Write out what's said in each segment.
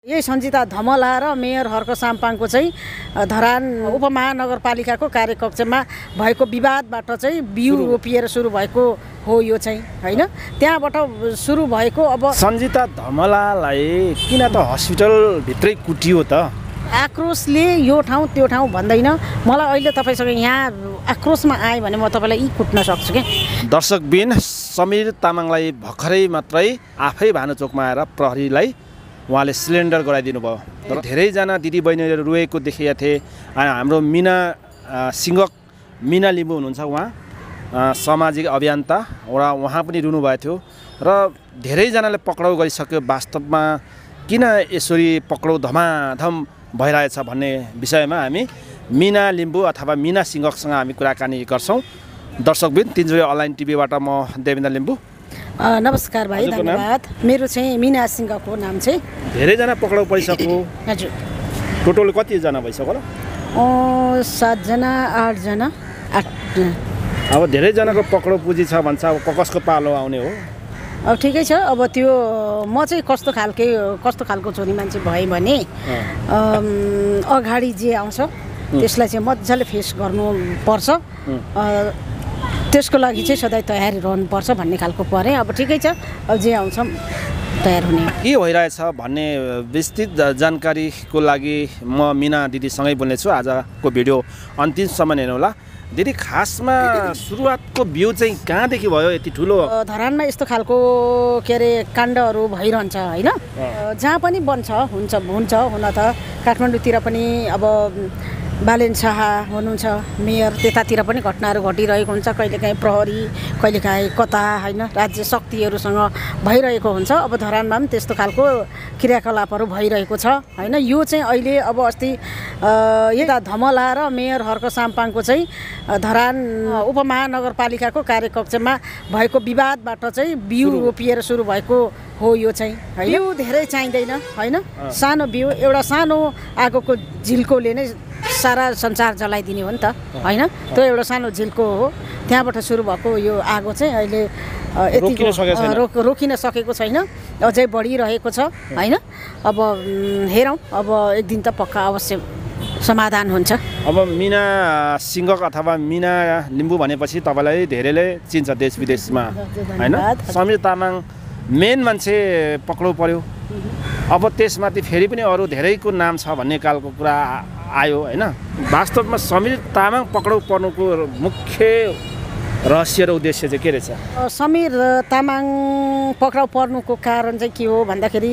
यही सञ्जिता धमला र मेयर हर्क साम्पाङको चाहिँ धरान उपमहानगरपालिकाको कार्यकक्षमा भएको विवादबाट चाहिँ बिउ रोपिएर सुरु भएको हो यो चाहिँ हैन। त्यहाँबाट सुरु भएको अब सञ्जिता धमलालाई किन त हस्पिटल भित्रै कुटियो त? आक्रोशले यो ठाउँ त्यो ठाउँ भन्दैन। मलाई अहिले तपाईसँग यहाँ आक्रोशमा आए भने म तपाईँलाई यी कुट्न सक्छु क्या। दर्शकबिन समीर तामाङलाई भर्खरै मात्रै आफै भानुचोकमा आएर प्रहरीलाई उहाँले सिलिन्डर गराइदिनु भयो। तर धेरैजना दिदीबहिनीहरू रोएको देखिएका थिए। हाम्रो मिना सिङ्गक मिना लिम्बू हुनुहुन्छ, उहाँ सामाजिक अभियन्ता, उहाँ पनि रुनुभएको थियो र धेरैजनाले पक्राउ गरिसक्यो। वास्तवमा किन यसरी पक्राउ धमाधम भइरहेछ भन्ने विषयमा हामी मिना लिम्बू अथवा मिना सिङ्गकसँग हामी कुराकानी गर्छौँ। दर्शकबिन तिनजुरे अनलाइन टिभीबाट म देवेन्द्र लिम्बू। नमस्कार भाइ, धन्यवाद। मेरो चाहिँ मिना सिङ्गको नाम चाहिँ। धेरैजना पक्राउ परिसक्यो। हजुर। टोटल कतिजना भइसक्यो र? 7 जना 8 जना 8। अब धेरैजनाको पक्राउ पुँजी छ भन्छ, अब कसको पालो आउने हो? अब ठिकै छ। अब त्यो म चाहिँ कस्तो खालको छोरी मान्छे भएँ भने अगाडि जे आउँछ त्यसलाई चाहिँ मजाले फेस गर्नुपर्छ। त्यसको लागि चाहिँ सधैँ तयारी रहनुपर्छ भन्ने खालको परे। अब ठिकै छ, अब जे आउँछ तयार हुने। के भइरहेछ भन्ने विस्तृत जानकारीको लागि म मिना दिदीसँगै बोल्नेछु। आजको भिडियो अन्तिमसम्म हेर्नुहोला। दिदी, खासमा सुरुवातको बिउ चाहिँ कहाँदेखि भयो यति ठुलो? धरानमा यस्तो खालको के अरे काण्डहरू भइरहन्छ होइन। जहाँ पनि बन्छ हुन्छ हुन त काठमाडौँतिर पनि अब बालेन शाह हुनुहुन्छ मेयर, त्यतातिर पनि घटनाहरू घटिरहेको हुन्छ। कहिलेकाहीँ प्रहरी, कहिलेकाहीँ कता होइन राज्य शक्तिहरूसँग भइरहेको हुन्छ। अब धरानमा पनि त्यस्तो खालको क्रियाकलापहरू भइरहेको छ होइन। यो चाहिँ अहिले अब अस्ति यता धमला र मेयर हर्क साम्पाङको चाहिँ धरान उपमहानगरपालिकाको कार्यकक्षमा भएको विवादबाट चाहिँ बिउ रोपिएर सुरु भएको हो यो चाहिँ है। बिउ धेरै चाहिँदैन होइन। सानो बिउ, एउटा सानो आगोको झिल्कोले नै सारा संसार जलाइदिने हो नि त होइन। त्यो एउटा सानो झिल्को हो, त्यहाँबाट सुरु भएको यो आगो चाहिँ अहिले यतिको रोकिन सकेको छैन, अझै बढिरहेको छ होइन। अब हेरौँ, अब एक दिन त पक्का अवश्य समाधान हुन्छ। अब मिना सिङ्गक अथवा मिना लिम्बू भनेपछि तपाईँलाई धेरैले चिन्छ देश विदेशमा होइन। समीर तामाङ मेन मान्छे पक्राउ पर्यो। अब त्यसमाथि फेरि पनि अरू धेरैको नाम छ भन्ने खालको कुरा आयो होइन। वास्तवमा समीर तामाङ पक्राउ पर्नुको मुख्य रहस्य र उद्देश्य चाहिँ के रहेछ? समीर तामाङ पक्राउ पर्नुको कारण चाहिँ के हो भन्दाखेरि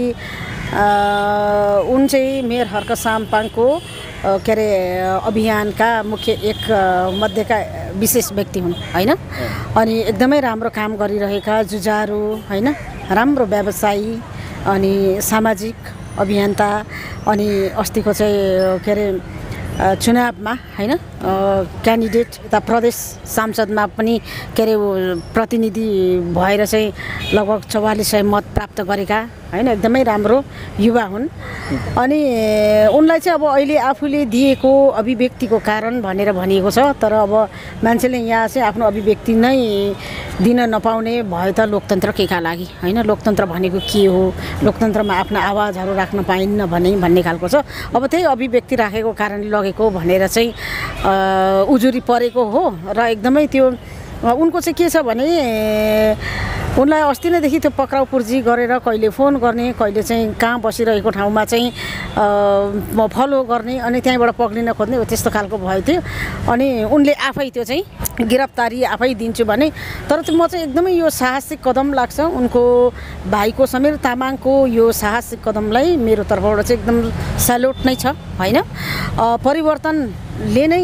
उन चाहिँ मेयर हर्क साम्पाङको के अरे अभियानका मुख्य एक मध्येका विशेष व्यक्ति हुन् होइन। अनि एकदमै राम्रो काम गरिरहेका जुझारु होइन, राम्रो व्यवसायी अनि सामाजिक अभियन्ता। अनि अस्तिको चाहिँ के अरे चुनावमा होइन क्यान्डिडेट यता प्रदेश सांसदमा पनि के अरे प्रतिनिधि भएर चाहिँ लगभग 4400 मत प्राप्त गरेका होइन, एकदमै राम्रो युवा हुन्। अनि उनलाई चाहिँ अब अहिले आफूले दिएको अभिव्यक्तिको कारण भनेर भनिएको छ। तर अब मान्छेले यहाँ चाहिँ आफ्नो अभिव्यक्ति नै दिन नपाउने भयो त लोकतन्त्र केका लागि होइन। लोकतन्त्र भनेको के हो, लोकतन्त्रमा आफ्ना आवाजहरू राख्न पाइन्न भन्ने खालको छ। अब त्यही अभिव्यक्ति राखेको कारणले लगेको भनेर चाहिँ उजुरी परेको हो। र एकदमै त्यो उनको चाहिँ के छ भने उनलाई अस्ति नैदेखि त्यो पक्राउ पुर्जी गरेर कहिले फोन गर्ने, कहिले चाहिँ कहाँ बसिरहेको ठाउँमा चाहिँ फलो गर्ने, अनि त्यहीँबाट पक्रिन खोज्ने, त्यस्तो खालको भयो थियो। अनि उनले आफै त्यो चाहिँ गिरफ्तारी आफै दिन्छु भने। तर चाहिँ म चाहिँ एकदमै यो साहसिक कदम लाग्छ उनको भाइको समीर तामाङको यो साहसिक कदमलाई मेरो तर्फबाट चाहिँ एकदम स्याल्युट नै छ होइन। परिवर्तनले नै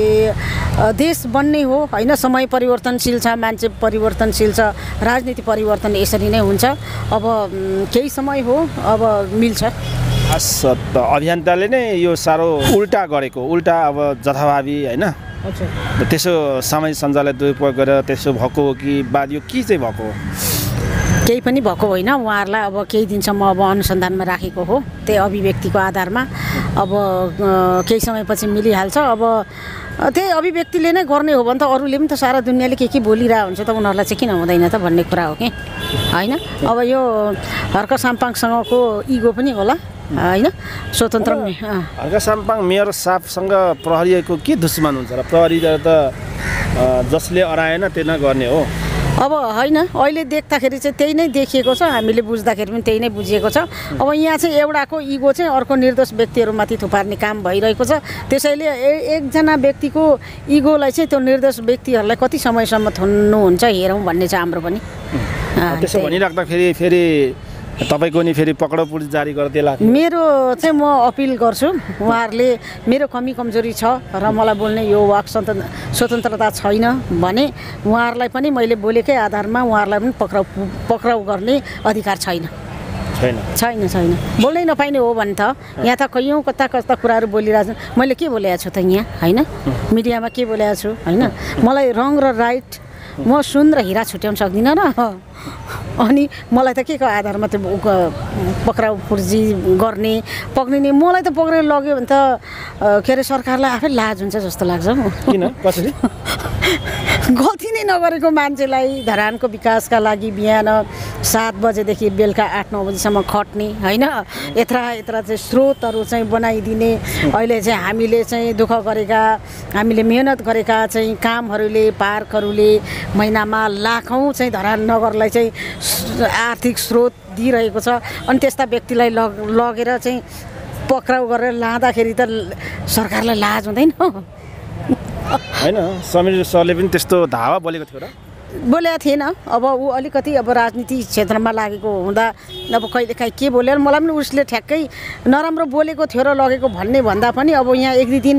देश बन्ने हो होइन। समय परिवर्तनशील छ, मान्छे परिवर्तनशील छ, राजनीति परिवर्तन यसरी नै हुन्छ। अब केही समय हो, अब मिल्छ। अभियन्ताले नै यो साह्रो उल्टा गरेको, उल्टा अब जथाभावी होइन। त्यसो सामाजिक सञ्जाललाई दुरुपयोग गरेर त्यसो भएको हो कि बाद यो के चाहिँ भएको हो? केही पनि भएको होइन। उहाँहरूलाई अब केही दिनसम्म अब अनुसन्धानमा राखेको हो त्यही अभिव्यक्तिको आधारमा। अब केही समयपछि मिलिहाल्छ। अब त्यही अभिव्यक्तिले नै गर्ने हो भने त अरूले पनि त सारा दुनियाँले के बोलिरहेको हुन्छ त उनीहरूलाई चाहिँ किन हुँदैन त भन्ने कुरा हो कि होइन। अब यो हर्क साम्पाङसँगको इगो पनि होला होइन स्वतन्त्र हर्का साम्पाङ मेयर साहबसँग प्रहरीको के दुश्मन हुन्छ र प्रहरी त जसले अराएन त्यो नगर्ने हो अब होइन अहिले देख्दाखेरि चाहिँ त्यही नै देखिएको छ हामीले बुझ्दाखेरि पनि त्यही नै बुझिएको छ अब यहाँ चाहिँ एउटाको इगो चाहिँ अर्को निर्दोष व्यक्तिहरूमाथि थुपार्ने काम भइरहेको छ त्यसैले एकजना व्यक्तिको इगोलाई चाहिँ त्यो निर्दोष व्यक्तिहरूलाई कति समयसम्म थुन्नुहुन्छ हेरौँ भन्ने चाहिँ हाम्रो पनि त्यसो भनिराख्दाखेरि फेरि तपाईँको नि फेरि पक्राउ पुलिस जारी गरिदिएला मेरो चाहिँ म अपिल गर्छु उहाँहरूले मेरो कमी कमजोरी छ र मलाई बोल्ने यो वाक स्वतन्त्रता छैन भने उहाँहरूलाई पनि मैले बोलेकै आधारमा उहाँहरूलाई पनि पक्राउ गर्ने अधिकार छैन बोल्नै नपाइने हो भने त यहाँ त कैयौँ कता कस्ता कुराहरू बोलिरहेको छु मैले के बोलेको छु त यहाँ होइन मिडियामा के बोलेको छु होइन मलाई रङ र राइट म सुन र हिरा छुट्याउन सक्दिनँ र अनि मलाई त के को आधारमा त्यो पक्राउ पुर्जी गर्ने पक्रिने मलाई त पक्रेर लग्यो भने त के अरे सरकारलाई आफै लाज हुन्छ जस्तो लाग्छ किन कसरी गल्ती नै नगरेको मान्छेलाई धरानको विकासका लागि बिहान 7 बजेदेखि बेलुका 8-9 बजीसम्म खट्ने होइन यत्रा चाहिँ स्रोतहरू चाहिँ बनाइदिने अहिले चाहिँ हामीले चाहिँ दुःख गरेका हामीले मेहनत गरेका चाहिँ कामहरूले पार्कहरूले महिनामा लाखौँ चाहिँ धरान नगरलाई चाहिँ आर्थिक स्रोत दिइरहेको छ अनि त्यस्ता व्यक्तिलाई लगेर चाहिँ पक्राउ गरेर लाँदाखेरि त सरकारलाई लाज हुँदैन होइन समीर सरले पनि त्यस्तो धावा बोलेको थियो र बोलेको थिएन अब ऊ अलिकति अब राजनीति क्षेत्रमा लागेको हुँदा अब कहिलेकाहीँ के बोलेर मलाई पनि उसले ठ्याक्कै नराम्रो बोलेको थियो र लगेको भन्ने भन्दा पनि अब यहाँ एक दुई दिन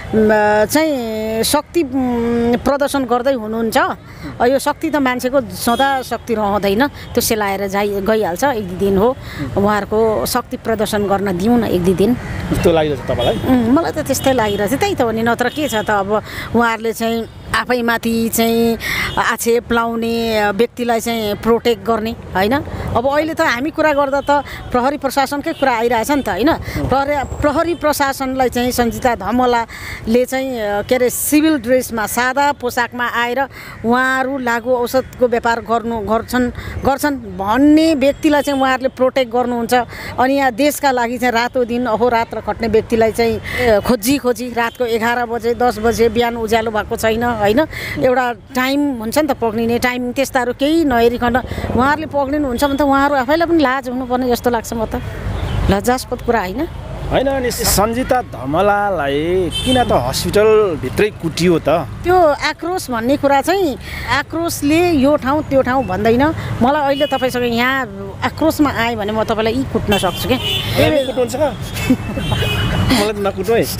चाहिँ शक्ति प्रदर्शन गर्दै हुनुहुन्छ यो शक्ति त मान्छेको सदा शक्ति रहँदैन त्यो सेलाएर गइहाल्छ एक दुई दिन हो उहाँहरूको शक्ति प्रदर्शन गर्न दिउँ न एक दुई दिन कस्तो लागिरहेछ तपाईँलाई मलाई त त्यस्तै लागिरहेछ त्यही त हो नि नत्र के छ त अब उहाँहरूले चाहिँ आफैमाथि चाहिँ आक्षेप लाउने व्यक्तिलाई चाहिँ प्रोटेक्ट गर्ने होइन अब अहिले त हामी कुरा गर्दा त प्रहरी प्रशासनकै कुरा आइरहेछ नि त होइन प्रहरी प्रशासनलाई चाहिँ सन्जिता धमलाले चाहिँ के अरे सिभिल ड्रेसमा सादा पोसाकमा आएर उहाँहरू लागु औषधको व्यापार गर्छन् भन्ने व्यक्तिलाई चाहिँ उहाँहरूले प्रोटेक्ट गर्नुहुन्छ अनि यहाँ देशका लागि चाहिँ रातो दिन अहोरात्र खट्ने व्यक्तिलाई चाहिँ खोजी रातको 11 बजे 10 बजे बिहान उज्यालो भएको छैन होइन एउटा टाइम हुन्छ नि त पक्रिने टाइम त्यस्ताहरू केही नहेरिकन उहाँहरूले पक्रिनुहुन्छ भने त उहाँहरू आफैलाई पनि लाज हुनुपर्ने जस्तो लाग्छ म त लज्जास्पद कुरा होइन अनि सन्जिता धमलालाई किन त हस्पिटलभित्रै कुटियो त त्यो आक्रोश भन्ने कुरा चाहिँ आक्रोशले यो ठाउँ त्यो ठाउँ भन्दैन मलाई अहिले तपाईँसँग यहाँ आक्रोशमा आएँ भने म तपाईँलाई यी कुट्न सक्छु क्या मलाई त नकुट्नु है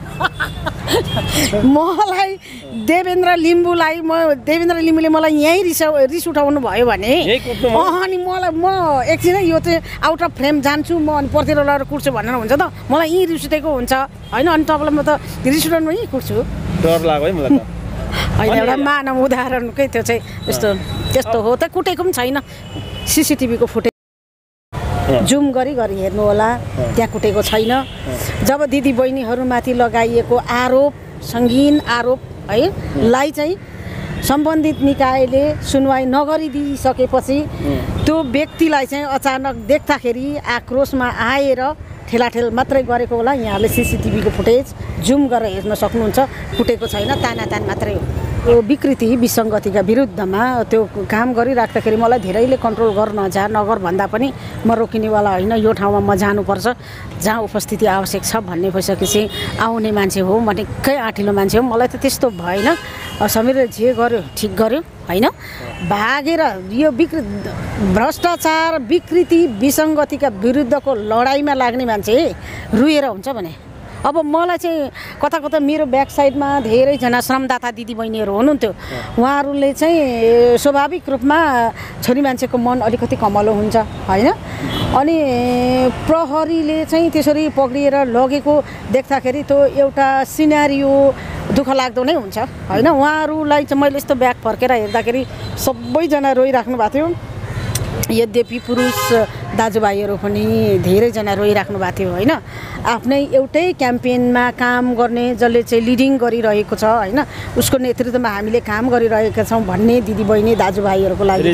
मलाई देवेन्द्र लिम्बूले मलाई यहीँ रिस उठाउनु भयो भने अनि म एकछिनै यो चाहिँ आउट अफ फ्रेम जान्छु म अनि पर्तिर लगाएर कुट्छु भनेर हुन्छ त मलाई यहीँ रिस उठेको हुन्छ होइन अनि तपाईँलाई म त रिस उठाउनु यहीँ कुट्छु डर लाग्यो है मलाई त होइन एउटा मानव उदाहरणकै त्यो चाहिँ त्यस्तो हो त कुटेको पनि छैन सिसिटिभीको फुटेज जुम गरी हेर्नु होला त्यहाँ कुटेको छैन जब दिदी बहिनीहरूमाथि लगाइएको आरोप सङ्गीन आरोप है लाई चाहिँ सम्बन्धित निकायले सुनवाई नगरिदिइसकेपछि त्यो व्यक्तिलाई चाहिँ अचानक देख्दाखेरि आक्रोशमा आएर ठेलाठेल मात्रै गरेको होला यहाँले सिसिटिभीको फुटेज जुम गरेर हेर्न सक्नुहुन्छ कुटेको छैन तानातान मात्रै हो यो विकृति विसङ्गतिका विरुद्धमा त्यो काम गरिराख्दाखेरि मलाई धेरैले कन्ट्रोल नगर भन्दा पनि म रोकिनेवाला होइन यो ठाउँमा म जानुपर्छ जहाँ उपस्थिति आवश्यक छ भन्ने भइसकेपछि आउने मान्छे हो म निकै आँटिलो मान्छे हो मलाई त त्यस्तो भएन समीरले जे गर्यो ठिक गर्यो होइन भागेर यो भ्रष्टाचार विकृति विसङ्गतिका विरुद्धको लडाइँमा लाग्ने मान्छे रुएर हुन्छ भने अब मलाई चाहिँ कता मेरो ब्याक साइडमा धेरैजना श्रमदाता दिदीबहिनीहरू हुनुहुन्थ्यो उहाँहरूले चाहिँ स्वाभाविक रूपमा छोरी मान्छेको मन अलिकति कमलो हुन्छ होइन अनि प्रहरीले चाहिँ त्यसरी पक्रिएर लगेको देख्दाखेरि त्यो एउटा सिनारियो दुःख लाग्दो नै हुन्छ होइन उहाँहरूलाई चाहिँ मैले यस्तो ब्याग फर्केर हेर्दाखेरि सबैजना रोइराख्नु भएको थियो यद्यपि पुरुष दाजुभाइहरू पनि धेरैजना रोइराख्नु भएको थियो होइन। आफ्नै एउटै क्याम्पेनमा काम गर्ने जसले चाहिँ लिडिङ गरिरहेको छ होइन, उसको नेतृत्वमा हामीले काम गरिरहेका छौँ भन्ने दिदीबहिनी दाजुभाइहरूको लागि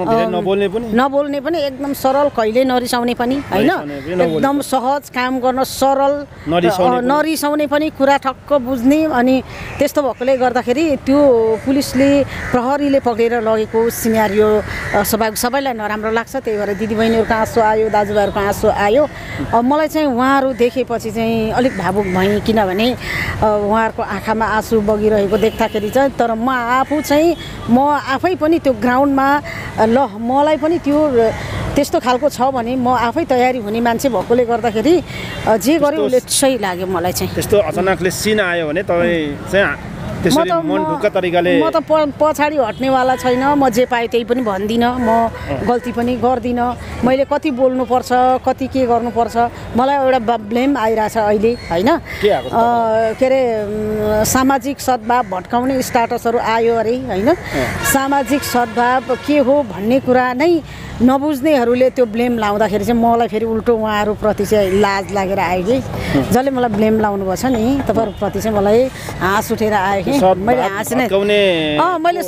नबोल्ने पनि एकदम सरल, कहिले नरिसाउने पनि होइन, एकदम सहज काम गर्न, सरल नरिसाउने पनि, कुरा ठक्क बुझ्ने। अनि त्यस्तो भएकोले गर्दाखेरि त्यो पुलिसले प्रहरीले पक्रेर लगेको सिनारियो सबैलाई नराम्रो लाग्छ। त्यही भएर दिदीबहिनीहरूको आँसु आयो, दाजुभाइहरूको आँसु आयो। मलाई चाहिँ उहाँहरू देखेपछि चाहिँ अलिक भावुक भएँ, किनभने उहाँहरूको आँखामा आँसु बगिरहेको देख्दाखेरि चाहिँ। तर म आफै पनि त्यो ग्राउन्डमा मलाई पनि त्यस्तो खालको छ भने म आफै तयारी हुने मान्छे भएकोले गर्दाखेरि जे गर्यो उसले सही लाग्यो मलाई चाहिँ। त्यस्तो अचानकले सिन आयो भने तपाईँ चाहिँ त्यसरी मन ढुक्क तरिकाले म त पछाडि हट्नेवाला छैन। म जे पाएँ त्यही पनि भन्दिनँ, म गल्ती पनि गर्दिनँ। मैले कति बोल्नुपर्छ, कति के गर्नुपर्छ, मलाई एउटा ब्लेम आइरहेछ अहिले होइन। के अरे सामाजिक सद्भाव भट्काउने स्टाटसहरू आयो अरे होइन। सामाजिक सद्भाव के हो भन्ने कुरा नै नबुझ्नेहरूले त्यो ब्लेम लाउँदाखेरि चाहिँ मलाई फेरि उल्टो उहाँहरूप्रति चाहिँ लाज लागेर आयो कि जसले मलाई ब्लेम लाउनु भएको छ नि तपाईँहरूप्रति चाहिँ मलाई हाँस उठेर आयो कि मैले हाँस्ने मैले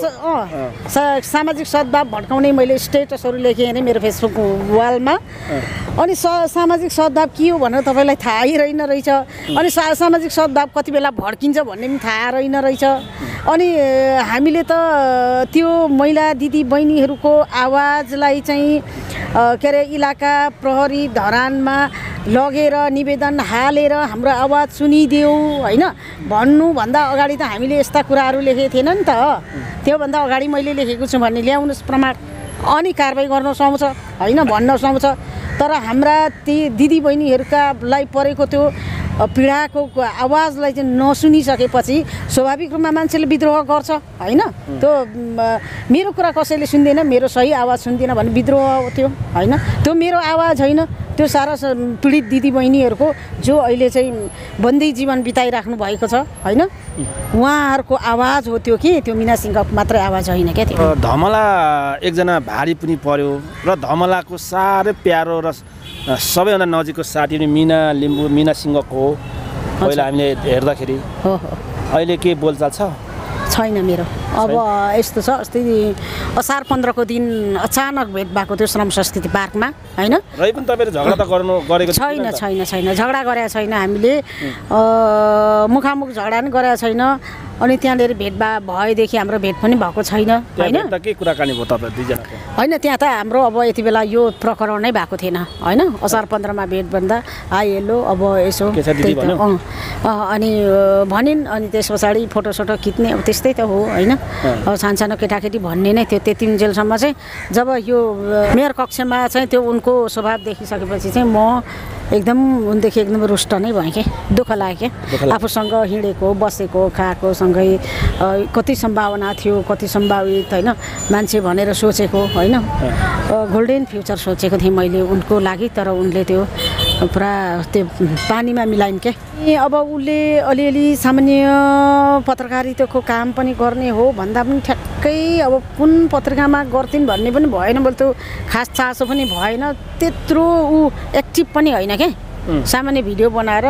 सामाजिक सद्भाव भड्काउने मैले स्टेटसहरू लेखेँ अरे मेरो फेसबुक वालमा। अनि सामाजिक सद्भाव के हो भनेर तपाईँलाई थाहै रहेन रहेछ। अनि सामाजिक सद्भाव कति बेला भड्किन्छ भन्ने पनि थाहा रहेन रहेछ। अनि हामीले त त्यो महिला दिदी बहिनीहरूको आवाजलाई चाहिँ के अरे इलाका प्रहरी धरानमा लगेर निवेदन हालेर हाम्रो आवाज सुनिदेऊ होइन भन्नुभन्दा अगाडि त हामीले यस्ता कुराहरू लेखेको थिएन नि त। त्योभन्दा अगाडि मैले लेखेको छु भन्ने ल्याउनुहोस् प्रमाण, अनि कारबाही गर्न सुहाउँछ होइन, भन्न सुहाउँछ। तर हाम्रा ती दिदीबहिनीहरूलाई परेको त्यो पीडाको आवाजलाई चाहिँ नसुनिसकेपछि स्वाभाविक रूपमा मान्छेले विद्रोह गर्छ होइन। त्यो मेरो कुरा कसैले सुन्दैन, मेरो सही आवाज सुन्दिनँ भने विद्रोह थियो होइन। त्यो मेरो आवाज होइन, त्यो सारा पीडित दिदीबहिनीहरूको जो अहिले चाहिँ बन्दी जीवन बिताइराख्नु भएको छ होइन, उहाँहरूको आवाज हो त्यो कि त्यो मिना सिंहको मात्रै आवाज होइन क्या। त्यो धमला एकजना भारी पनि पर्यो र धमलाको साह्रै प्यारो र सबैभन्दा नजिकको साथी पनि मिना सिंहको हो। पहिला हामीले हेर्दाखेरि अहिले के बोलचाल छैन मेरो। अब यस्तो छ, अस्ति असार 15 को दिन अचानक भेट भएको थियो श्रम संस्कृति पार्कमा होइन। रै पनि तपाईले झगडा त गरेको छैन झगडा गरेका छैन हामीले, मुखामुख झगडा पनि गरेका छैन। अनि त्यहाँनिर भेटभाव भएदेखि हाम्रो भेट पनि भएको छैन होइन। के कुराकानी भयो तपाईँ दुईजनाको? होइन त्यहाँ त हाम्रो अब यति बेला यो प्रकरण नै भएको थिएन होइन। असार 15 मा भेट भन्दा हेलो अब यसो अनि भनिन्। अनि त्यस पछाडि फोटोसोटो खिच्ने अब त्यस्तै त हो होइन। अब सानसानो केटाकेटी भन्ने नै थियो त्यति जेलसम्म चाहिँ। जब यो मेयर कक्षमा चाहिँ त्यो उनको स्वभाव देखिसकेपछि चाहिँ म एकदम उनदेखि एकदम रुष्ट नै भएँ कि, दुःख लाग्यो क्या। आफूसँग हिँडेको बसेको खाएको सँगै कति सम्भावना थियो, कति सम्भावित होइन मान्छे भनेर सोचेको होइन, गोल्डन फ्युचर सोचेको थिएँ मैले उनको लागि। तर उनले त्यो पुरा त्यो पानीमा मिलाइन् क्या। अब उसले अलिअलि सामान्य पत्रकारिताको काम पनि गर्ने हो भन्दा पनि ठ्याक्कै अब कुन पत्रिकामा गर्थिन् भन्ने पनि भएन। मैले त्यो खास चासो पनि भएन, त्यत्रो ऊ एक्टिभ पनि होइन क्या। सामान्य भिडियो बनाएर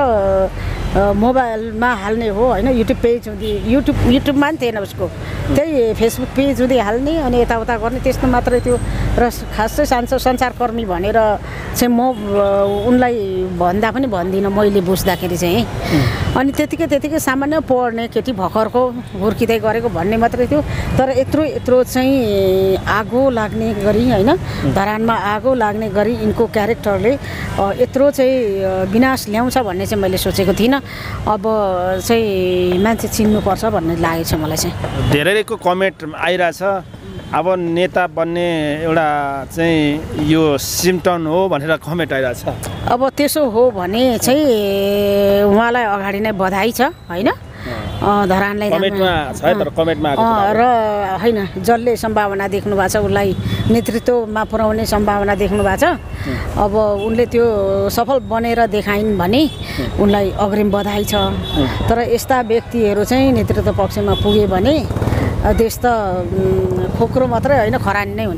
मोबाइलमा हाल्ने हो होइन। युट्युब पेज हुँदै युट्युबमा पनि थिएन उसको, त्यही फेसबुक पेज हुँदै हाल्ने अनि यताउता गर्ने त्यस्तो मात्रै थियो। र खासै सञ्चारकर्मी भनेर चाहिँ म उनलाई भन्दा पनि भन्दिनँ मैले बुझ्दाखेरि चाहिँ। अनि त्यतिकै सामान्य पढ्ने केटी भर्खरको हुर्किँदै गरेको भन्ने मात्रै थियो। तर यत्रो चाहिँ आगो लाग्ने गरी होइन, धरानमा आगो लाग्ने गरी यिनको क्यारेक्टरले यत्रो चाहिँ विनाश ल्याउँछ भन्ने चाहिँ मैले सोचेको थिइनँ। अब चाहिँ मान्छे चिन्नुपर्छ भन्ने लागेको छ मलाई चाहिँ। धेरैको कमेन्ट आइरहेछ अब नेता बन्ने एउटा चाहिँ यो सिम्टम हो भनेर कमेन्ट आइरहेछ। अब त्यसो हो भने चाहिँ उहाँलाई अगाडि नै बधाई छ होइन। धरानलाई र होइन जसले सम्भावना देख्नु भएको छ उसलाई नेतृत्वमा पुर्याउने सम्भावना देख्नु भएको छ। अब उनले त्यो सफल बनेर देखाइन् भने उनलाई अग्रिम बधाई छ। तर यस्ता व्यक्तिहरू चाहिँ नेतृत्व पक्षमा पुगे भने देश त खोक्रो मात्रै होइन खरानी नै हुन्छ।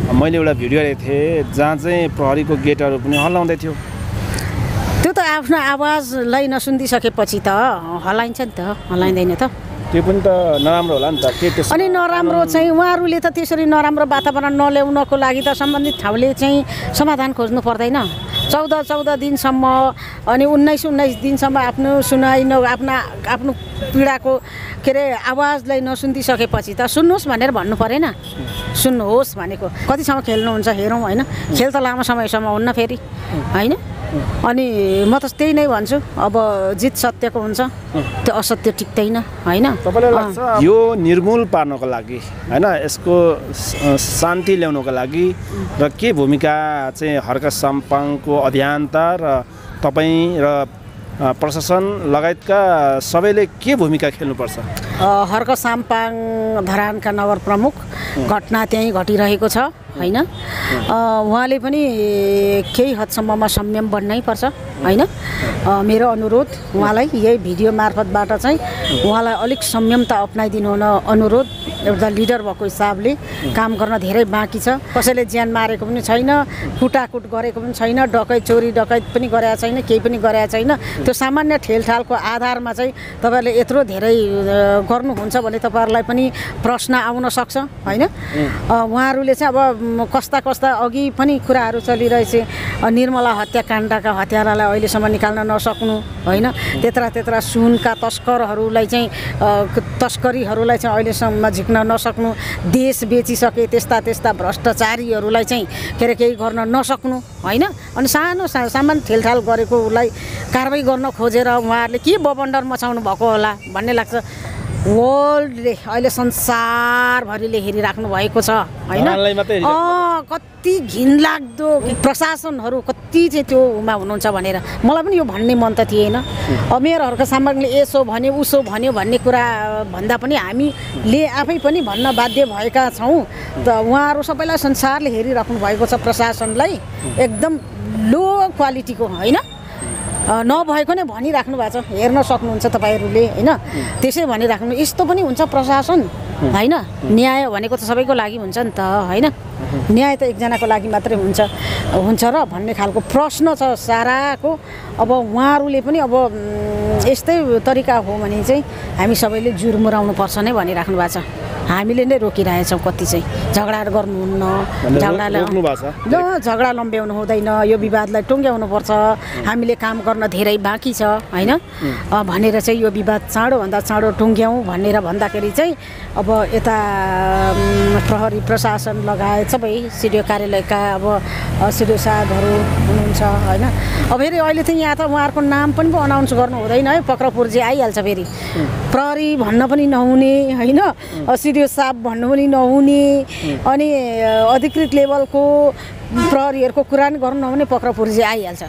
मैले एउटा भिडियो हेरेको थिएँ जहाँ चाहिँ प्रहरीको गेटहरू पनि हल्लाउँदै थियो। त्यो त आफ्नो आवाजलाई नसुनिदिसकेपछि त हल्लाइन्छ नि त, हल्लाइँदैन त। त्यो पनि त नराम्रो होला नि त के त्यसो। अनि नराम्रो चाहिँ उहाँहरूले त त्यसरी नराम्रो वातावरण नल्याउनको लागि त सम्बन्धित ठाउँले चाहिँ समाधान खोज्नु पर्दैन। 14 दिनसम्म अनि 19 दिनसम्म आफ्नो सुनाइ आफ्नो पीडाको के अरे आवाजलाई नसुनिदिसकेपछि त सुन्नुहोस् भनेर भन्नु परेन। सुन्नुहोस् भनेको कतिसम्म खेल्नुहुन्छ हेरौँ होइन। खेल त लामो समयसम्म हुन्न फेरि होइन। अनि म त त्यही नै भन्छु, अब जित सत्यको हुन्छ, त्यो असत्य टिक्दैन होइन। तपाईँलाई लाग्छ यो निर्मूल पार्नको लागि होइन, यसको शान्ति ल्याउनको लागि र के भूमिका चाहिँ हर्क साम्पाङको अभियन्ता र तपाईँ र प्रशासन लगायतका सबैले के भूमिका खेल्नुपर्छ? हर्क साम्पाङ धरानका नगर प्रमुख, घटना त्यहीँ घटिरहेको छ होइन। उहाँले पनि केही हदसम्ममा संयम बन्नै पर्छ होइन। मेरो अनुरोध उहाँलाई यही भिडियो मार्फतबाट चाहिँ उहाँलाई अलिक संयमता अप्नाइदिनु हुन अनुरोध। एउटा लिडर भएको हिसाबले काम गर्न धेरै बाँकी छ। कसैले ज्यान मारेको पनि छैन, कुटाकुट गरेको पनि छैन, चोरी डकैत पनि गरेका छैन, केही पनि गरेका छैन। त्यो सामान्य ठेलठालको आधारमा चाहिँ तपाईँहरूले यत्रो धेरै गर्नुहुन्छ भने तपाईँहरूलाई पनि प्रश्न आउन सक्छ होइन। उहाँहरूले चाहिँ अब कस्ता अघि पनि कुराहरू चलिरहेछ। निर्मला हत्याकाण्डका हत्यारालाई अहिलेसम्म निकाल्न नसक्नु होइन। त्यत्रा सुनका तस्करहरूलाई चाहिँ तस्करीहरूलाई चाहिँ अहिलेसम्म झिक्न नसक्नु, देश बेचिसके त्यस्ता भ्रष्टाचारीहरूलाई चाहिँ के अरे केही गर्न नसक्नु होइन। अनि सामान्य ठेलठाल गरेको उसलाई कारबाही गर्न खोजेर उहाँहरूले के बबन्डर मचाउनु भएको होला भन्ने लाग्छ। वर्ल्डले अहिले संसारभरिले हेरिराख्नु भएको छ होइन। कति घिनलाग्दो प्रशासनहरू कति चाहिँ त्यो उमा हुनुहुन्छ भनेर मलाई पनि यो भन्ने मन त थिएन। मेयर हर्क साम्पाङले यसो भन्यो उसो भन्यो भन्ने कुरा भन्दा पनि हामीले आफै पनि भन्न बाध्य भएका छौँ। त उहाँहरू सबैलाई संसारले हेरिराख्नु भएको छ। प्रशासनलाई एकदम लो क्वालिटीको होइन, नभएको नै भनिराख्नु भएको छ। हेर्न सक्नुहुन्छ तपाईँहरूले होइन। त्यसै भनिराख्नु यस्तो पनि हुन्छ प्रशासन होइन। न्याय भनेको त सबैको लागि हुन्छ नि त होइन। न्याय त एकजनाको लागि मात्रै हुन्छ र भन्ने खालको प्रश्न छ साराको। अब उहाँहरूले पनि अब यस्तै तरिका हो भने चाहिँ हामी सबैले जुर्मुराउनु पर्छ नै भनिराख्नु भएको छ। हामीले नै रोकिरहेछौँ। कति चाहिँ झगडाहरू गर्नुहुन्न, झगडा लम्ब्याउनु हुँदैन, यो विवादलाई टुङ्ग्याउनुपर्छ, हामीले काम गर्न धेरै बाँकी छ होइन भनेर चाहिँ यो विवाद चाँडोभन्दा चाँडो टुङ्ग्याउँ भनेर भन्दाखेरि चाहिँ अब यता प्रहरी प्रशासन लगायत सबै सिडिओ कार्यालयका अब सिडिओ साहबहरू हुनुहुन्छ होइन। अब फेरि अहिले चाहिँ यहाँ त उहाँहरूको नाम पनि अनाउन्स गर्नु हुँदैन है, पक्राउ पुर्जी आइहाल्छ फेरि। प्रहरी भन्न पनि नहुने होइन, सिडिओ साहब भन्नु पनि नहुने, अनि अधिकृत लेभलको प्रहरीहरूको कुरा नि गर्नु नहुने, पक्राउ पुर्जी आइहाल्छ।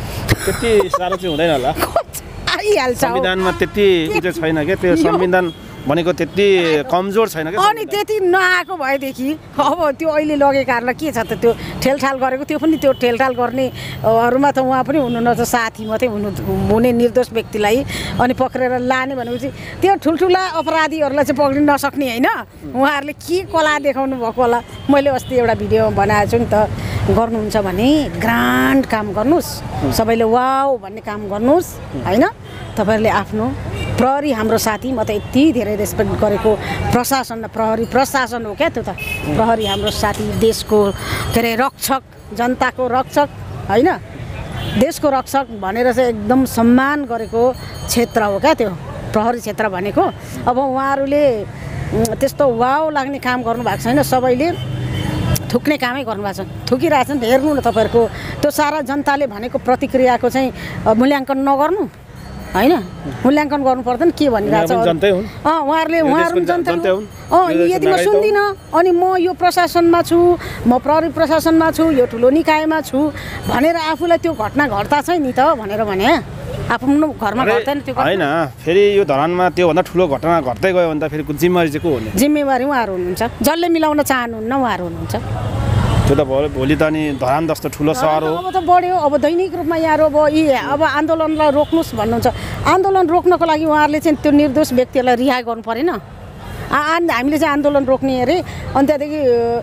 त्यति साह्रो चाहिँ हुँदैन होला, आइहाल्छ। संविधानमा त्यति उचित छैन क्या, त्यो संविधान भनेको त्यति कमजोर छैन क्या। अनि त्यति नआएको भएदेखि अब त्यो अहिले लगेकाहरूलाई के छ त, त्यो ठेलठाल गरेको त्यो पनि त्यो ठेलठाल गर्नेहरूमा त उहाँ पनि हुनु न त साथी मात्रै हुने निर्दोष व्यक्तिलाई अनि पक्रेर लाने भनेपछि त्यो ठुल्ठुला अपराधीहरूलाई चाहिँ पक्रिन नसक्ने होइन। उहाँहरूले के कला देखाउनु भएको होला। मैले अस्ति एउटा भिडियो बनाएको छु नि त। गर्नुहुन्छ भने ग्रान्ड काम गर्नुहोस्, सबैले वाउ भन्ने काम गर्नुहोस् होइन। तपाईँहरूले आफ्नो प्रहरी हाम्रो साथी, म त यति धेरै रेस्पेक्ट गरेको प्रशासन, प्रहरी प्रशासन हो क्या त्यो त। प्रहरी हाम्रो साथी, देशको के अरे रक्षक, जनताको रक्षक होइन, देशको रक्षक भनेर चाहिँ एकदम सम्मान गरेको क्षेत्र हो क्या त्यो प्रहरी क्षेत्र भनेको। अब उहाँहरूले त्यस्तो वाउ लाग्ने काम गर्नुभएको छैन, सबैले थुक्ने कामै गर्नुभएको छ, थुकिरहेछन्। हेर्नु न तपाईँहरूको त्यो सारा जनताले भनेको प्रतिक्रियाको चाहिँ मूल्याङ्कन नगर्नु होइन। मूल्याङ्कन गर्नु पर्दैन के भनिरहेछ उहाँहरूले। उहाँहरू जनता यदि म सुन्दिनँ अनि म यो प्रशासनमा छु, म प्रहरी प्रशासनमा छु, यो ठुलो निकायमा छु भनेर आफूलाई त्यो घटना घट्दा चाहिँ नि त भनेर भने आफ्नो घरमा घट्दैन त्यो होइन। फेरि यो धरानमा त्योभन्दा ठुलो घटना घट्दै गयो भने त फेरि जिम्मेवारी चाहिँ को हुने? जिम्मेवारी उहाँहरू हुनुहुन्छ, जसले मिलाउन चाहनुहुन्न उहाँहरू हुनुहुन्छ। त्यो त भोलि त अनि धरान जस्तो ठुलो सहर हो, अब त बढ्यो। अब दैनिक रूपमा यहाँहरू अब आन्दोलनलाई रोक्नुहोस् भन्नुहुन्छ। आन्दोलन रोक्नको लागि उहाँहरूले चाहिँ त्यो निर्दोष व्यक्तिहरूलाई रिहा गर्नु परेन। हामीले चाहिँ आन्दोलन रोक्ने अरे अनि त्यहाँदेखि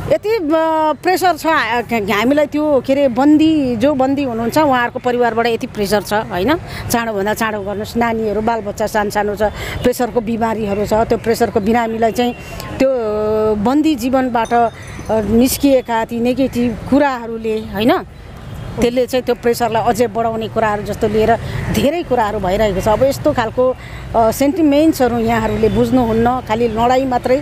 यति प्रेसर छ हामीलाई त्यो के अरे जो बन्दी हुनुहुन्छ उहाँहरूको परिवारबाट यति प्रेसर छ होइन चाँडोभन्दा चाँडो गर्नुहोस् नानीहरू बालबच्चा सानो छ प्रेसरको बिमारीहरू छ त्यो प्रेसरको बिरामीलाई चाहिँ त्यो बन्दी जीवनबाट निस्किएका ती नेगेटिभ कुराहरूले होइन त्यसले चाहिँ त्यो प्रेसरलाई अझै बढाउने कुराहरू जस्तो लिएर धेरै कुराहरू भइरहेको छ अब यस्तो खालको सेन्टिमेन्ट्सहरू यहाँहरूले बुझ्नुहुन्न खालि लडाइँ मात्रै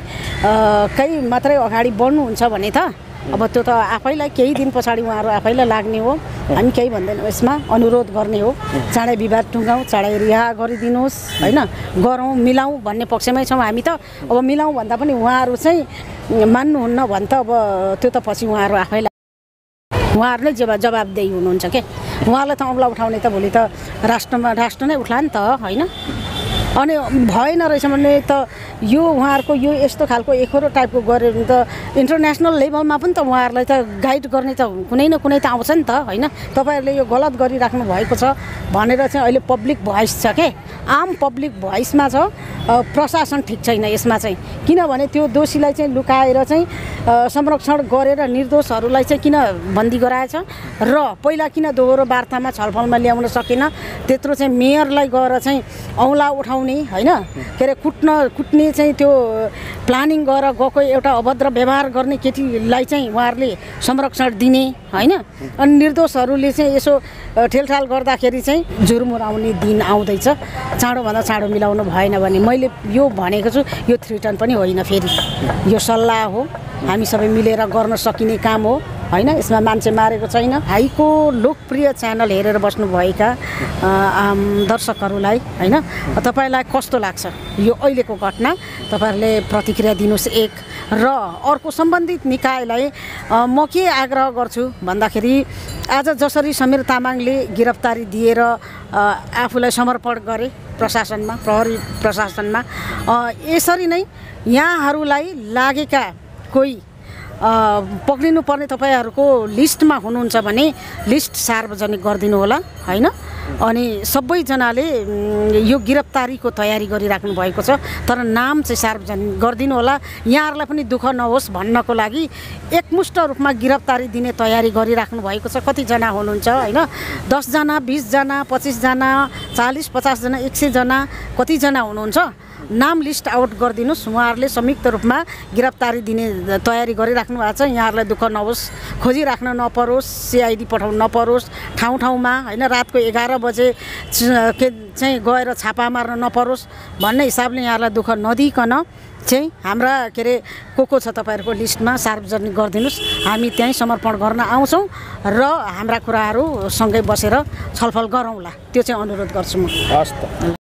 मात्रै अगाडि बढ्नुहुन्छ भने त अब त्यो त आफैलाई केही दिन पछाडि उहाँहरू आफैलाई लाग्ने हो हामी केही भन्दैनौँ यसमा अनुरोध गर्ने हो चाँडै विवाद टुङ्गाउँ चाँडै रिहा गरिदिनुहोस् होइन गरौँ मिलाउँ भन्ने पक्षमै छौँ हामी त अब मिलाउँ भन्दा पनि उहाँहरू चाहिँ मान्नुहुन्न भने त अब त्यो त पछि उहाँहरू आफैलाई उहाँहरू नै जवाबदेही हुनुहुन्छ के उहाँलाई त औँला उठाउने त भोलि त राष्ट्र नै उठ्ला नि त होइन अनि भएन रहेछ भने त यो उहाँहरूको यो यस्तो खालको एखोरो टाइपको गऱ्यो भने त इन्टरनेसनल लेभलमा पनि त उहाँहरूलाई त गाइड गर्ने त कुनै न कुनै त आउँछ नि त होइन तपाईँहरूले यो गलत गरिराख्नु भएको छ भनेर चाहिँ अहिले पब्लिक भोइस छ के आम पब्लिक भोइसमा छ प्रशासन ठिक छैन यसमा चाहिँ किनभने त्यो दोषीलाई चाहिँ लुकाएर चाहिँ संरक्षण गरेर निर्दोषहरूलाई चाहिँ किन बन्दी गराएछ र पहिला किन दोहोरो वार्तामा छलफलमा ल्याउन सकेन त्यत्रो चाहिँ मेयरलाई गएर चाहिँ औँला उठाउने होइन के अरे कुट्ने चाहिँ त्यो प्लानिङ गरेर गएको एउटा अभद्र व्यवहार गर्ने केटीलाई चाहिँ उहाँहरूले संरक्षण दिने होइन अनि निर्दोषहरूले चाहिँ यसो ठेलठाल गर्दाखेरि चाहिँ जुर्मुराउने दिन आउँदैछ चाँडोभन्दा चाँडो मिलाउनु भएन भने मैले यो भनेको छु यो थ्रिटन पनि होइन फेरि यो सल्लाह हो हामी सबै मिलेर गर्न सकिने काम हो होइन यसमा मान्छे मारेको छैन हाईको लोकप्रिय च्यानल हेरेर बस्नुभएका आम दर्शकहरूलाई होइन तपाईँलाई कस्तो लाग्छ यो अहिलेको घटना तपाईँहरूले प्रतिक्रिया दिनुहोस् एक र अर्को सम्बन्धित निकायलाई म के आग्रह गर्छु भन्दाखेरि आज जसरी समीर तामाङले गिरफ्तारी दिएर आफूलाई समर्पण गरे प्रशासनमा प्रहरी प्रशासनमा यसरी नै यहाँहरूलाई लागेका कोही पक्रिनु पर्ने तपाईँहरूको लिस्टमा हुनुहुन्छ भने लिस्ट सार्वजनिक गरिदिनु होला होइन अनि सबैजनाले यो गिरफ्तारीको तयारी गरिराख्नु भएको छ तर नाम चाहिँ सार्वजनिक गरिदिनु होला यहाँहरूलाई पनि दुःख नहोस् भन्नको लागि एकमुष्ट रूपमा गिरफ्तारी दिने तयारी गरिराख्नु भएको छ कतिजना हुनुहुन्छ होइन 10 जना 20 जना 25 जना 40 50 जना 100 जना कतिजना हुनुहुन्छ नाम लिस्ट आउट गरिदिनुहोस् उहाँहरूले संयुक्त रूपमा गिरफ्तारी दिने तयारी गरिराख्नु भएको छ यहाँहरूलाई दुःख नहोस् खोजिराख्न नपरोस् सिआइडी पठाउनु नपरोस् ठाउँमा होइन रातको 11 बजे चाहिँ गएर छापा मार्न नपरोस् भन्ने हिसाबले यहाँहरूलाई दुःख नदिइकन चाहिँ हाम्रा के अरे को छ तपाईँहरूको लिस्टमा सार्वजनिक गरिदिनुहोस् हामी त्यहीँ समर्पण गर्न आउँछौँ र हाम्रा कुराहरू सँगै बसेर छलफल गरौँला त्यो चाहिँ अनुरोध गर्छु म। हस् त।